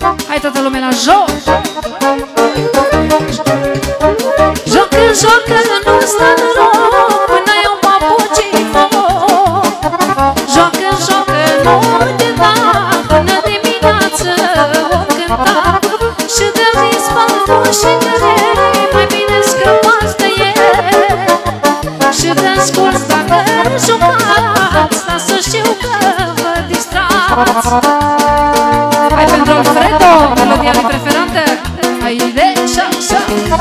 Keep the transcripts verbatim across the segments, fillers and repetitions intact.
Hai toată lumea la joc! Jocă, jocă, nu sta în loc până iau papucii foc. Jocă, jocă, nu te da până dimineață vom cânta. Și dă-mi spalbușile, mai bine scăpați de el. Și dă-nsculți dacă jucați, dar să știu că vă distrați. Hai pentru Alfredo, melodia lui preferată. Haide, șa, șa.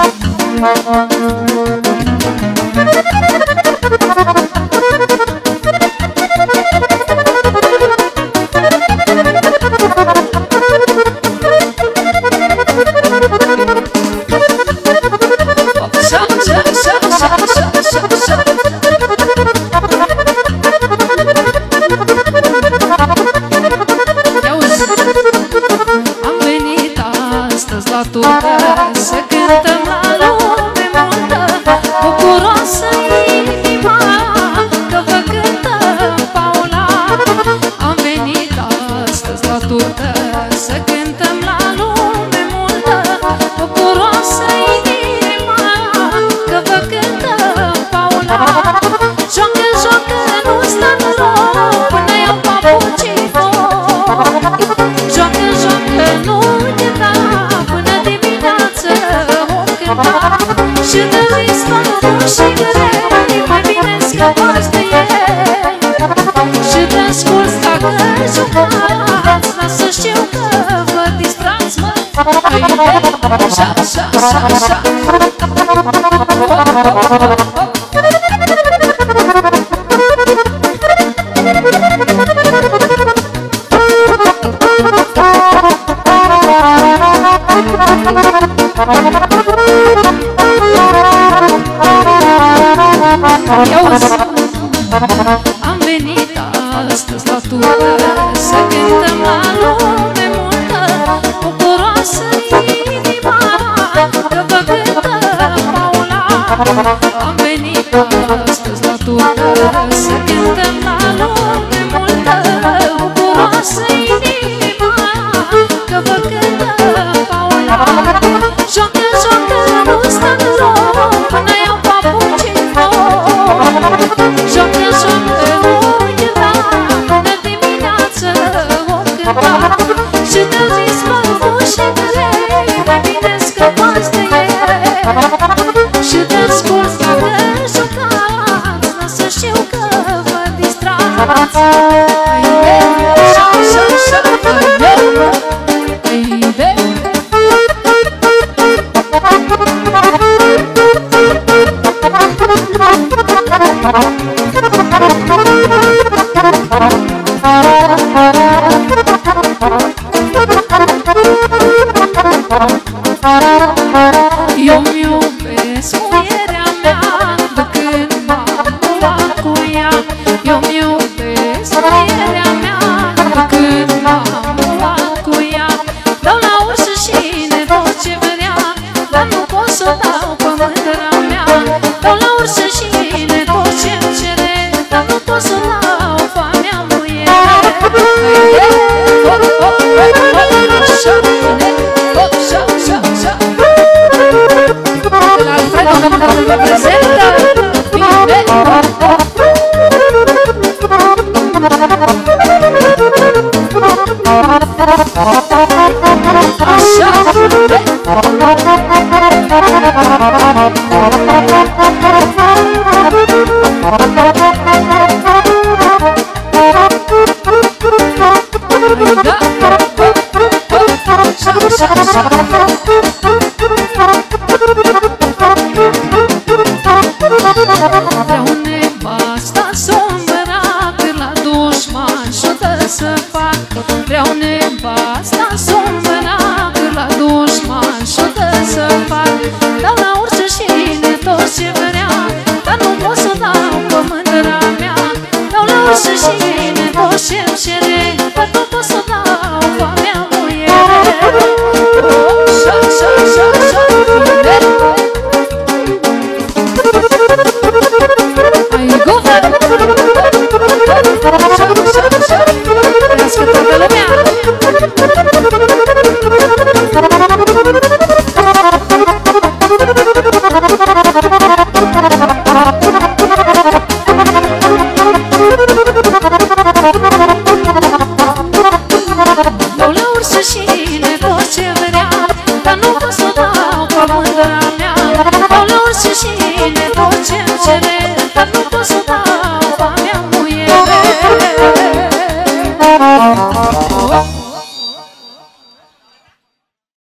Am venit astăzi la turtă să cântăm la lume multă, bucuroasă inima că vă cântă Paula. Am venit astăzi la turtă să cântăm la lume multă, bucuroasă inima că vă cântă Paula. Joacă, joacă, nu sta în loc până iau papucii foc. Joacă, joacă, nu te da până dimineață vom cânta. Și dă-i spalbușile, mai bine scăpați de el. Și dă-nsculți dacă jucați, dar să știu că vă distrați, mă. Haide, șa, șa, șa, șa. Am venit astăzi la turtă să cântăm la lume multă, bucuroasă inima că vă cântă Paula. Am venit astăzi la turtă să cântăm la lume multă, bucuroasă inima că vă cântă Paula. Joacă, joacă, nu sta în loc până iau papucii foc. Joacă, joacă, nu te da până dimineață vom cânta. Și dă-i spalbușile, mai bine scăpați de el. Și dă-nsculți dacă jucați, dar să știu că vă distrați. Haide, șa, șa, șa, haide, haide. Eu-mi iubesc muierea mea de când m-am luat cu ea. Eu-mi iubesc muierea mea de când m-am luat cu ea. Dau la urșășine tot ce vrea, dar nu pot să dau pe mândra mea. Dau la urșășine tot ce-mi cere, dar nu pot să dau foamea muiere. Haide, hop, hop, hop, hop, așa, hop, șa, șa, șa. La Alfredo îl reprezentă, bine, hop, hop. Așa, da, șa, șa, șa. Vreau nevasta s-o-mbărat la dușman și-o dă să fac. Vreau nevasta s-o-mbărat la dușman și-o dă să fac. Dau la urșășine tot ce vrea, dar nu pot să dau pe mândra mea. Dau la urșășine